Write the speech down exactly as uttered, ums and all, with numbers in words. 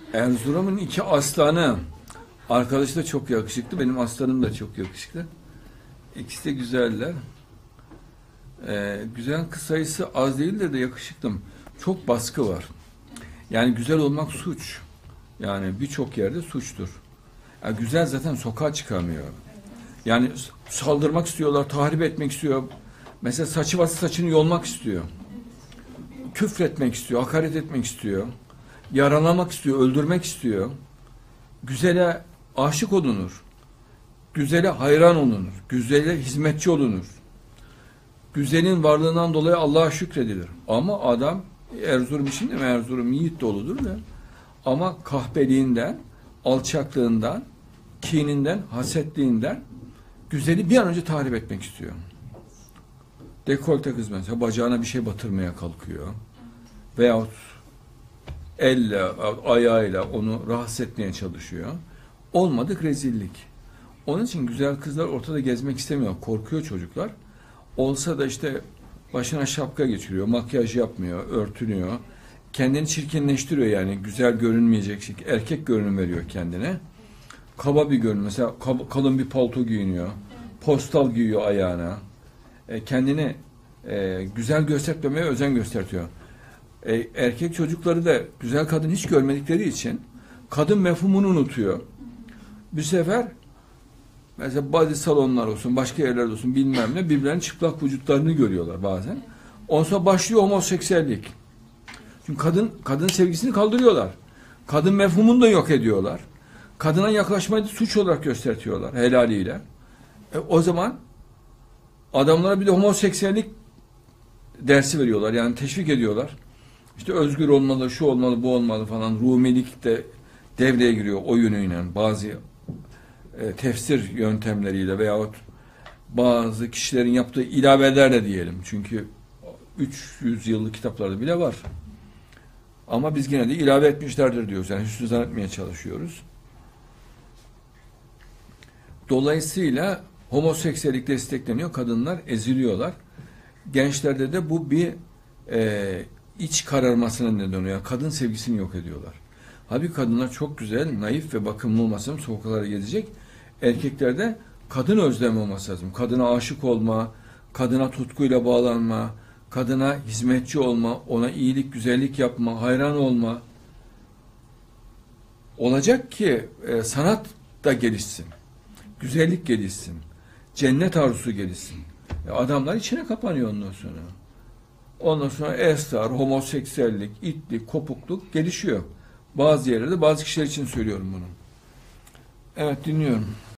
Erzurum'un iki aslanı. Arkadaşı da çok yakışıklı. Benim aslanım da çok yakışıklı. İkisi de güzeller. Ee, güzel kız sayısı az değildir de yakışıklım. Çok baskı var. Yani güzel olmak suç. Yani birçok yerde suçtur. Yani güzel zaten sokağa çıkamıyor. Yani saldırmak istiyorlar, tahrip etmek istiyor. Mesela saçı varsa saçını yolmak istiyor. Küfretmek istiyor, hakaret etmek istiyor. Yaralamak istiyor, öldürmek istiyor. Güzele aşık olunur. Güzele hayran olunur. Güzele hizmetçi olunur. Güzelin varlığından dolayı Allah'a şükredilir. Ama adam Erzurum için de mi Erzurum yiğit doludur da ama kahpeliğinden, alçaklığından, kininden, hasetliğinden güzeli bir an önce tahrip etmek istiyor. Dekolte kız mesela bacağına bir şey batırmaya kalkıyor. Veyahut elle, ayağıyla onu rahatsız etmeye çalışıyor. Olmadık rezillik. Onun için güzel kızlar ortada gezmek istemiyor. Korkuyor çocuklar. Olsa da işte başına şapka geçiriyor, makyaj yapmıyor, örtünüyor. Kendini çirkinleştiriyor yani. Güzel görünmeyecek şekilde. Erkek görünüm veriyor kendine. Kaba bir görünüm. Mesela kab- kalın bir palto giyiniyor. Postal giyiyor ayağına. E, kendini e, güzel göstermemeye özen gösteriyor. E, erkek çocukları da güzel kadın hiç görmedikleri için kadın mefhumunu unutuyor. Bir sefer mesela body salonlar olsun, başka yerlerde olsun bilmem ne birbirlerinin çıplak vücutlarını görüyorlar bazen. Ondan sonra başlıyor homoseksüellik. Çünkü kadın kadın sevgisini kaldırıyorlar. Kadın mefhumunu da yok ediyorlar. Kadına yaklaşmayı da suç olarak gösteriyorlar helaliyle. E, o zaman adamlara bir de homoseksüellik dersi veriyorlar. Yani teşvik ediyorlar. İşte özgür olmalı, şu olmalı, bu olmalı falan. Rumilik de devreye giriyor o yönüyle. Bazı e, tefsir yöntemleriyle veyahut bazı kişilerin yaptığı ilavelerle diyelim. Çünkü üç yüz yıllık kitaplarda bile var. Ama biz yine de ilave etmişlerdir diyoruz. Yani hüsnü zannetmeye çalışıyoruz. Dolayısıyla homoseksüellik destekleniyor. Kadınlar eziliyorlar. Gençlerde de bu bir e, iç kararmasına neden oluyor. Kadın sevgisini yok ediyorlar. Halbuki kadınlar çok güzel, naif ve bakımlı olması lazım. Sokaklara gezecek. Erkeklerde kadın özlemi olması lazım. Kadına aşık olma, kadına tutkuyla bağlanma, kadına hizmetçi olma, ona iyilik, güzellik yapma, hayran olma. Olacak ki e, sanat da gelişsin. Güzellik gelişsin. Cennet arzusu gelişsin. E, adamlar içine kapanıyor ondan sonra. Ondan sonra esrar, homoseksüellik, itlik, kopukluk gelişiyor. Bazı yerlerde bazı kişiler için söylüyorum bunu. Evet, dinliyorum.